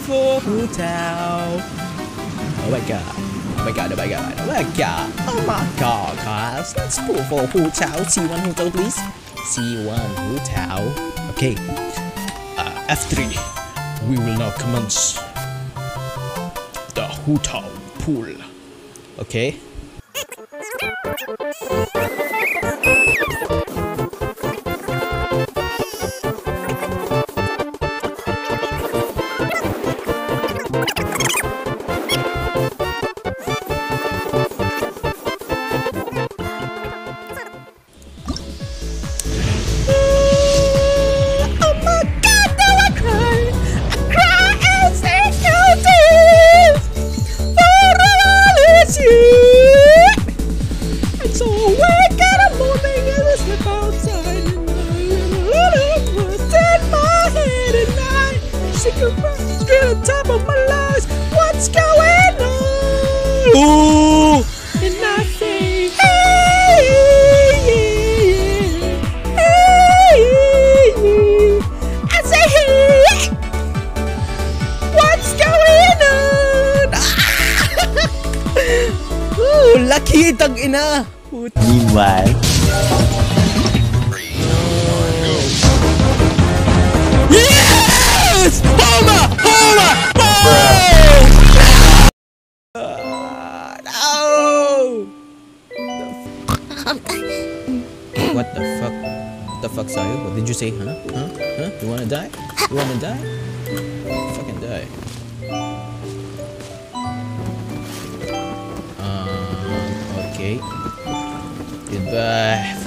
for Hu Tao. Oh my god. Oh my god, oh my god, oh my god. Oh my god, guys. Let's pull for Hu Tao. C1 Hu Tao, please. C1 Hu Tao. Okay. F3. We will now commence the Hu Tao pool. Okay. Top of my lungs, what's going on? Ooh, and I say, hey, hey, I say, hey, what's going on? Ooh, lucky tag ina. Meanwhile, yes! Homer! Homer! No! What the fuck? What the fuck, Sayo? What did you say? Huh? Huh? Huh? You wanna die? You wanna die? Fucking die. Okay. Goodbye.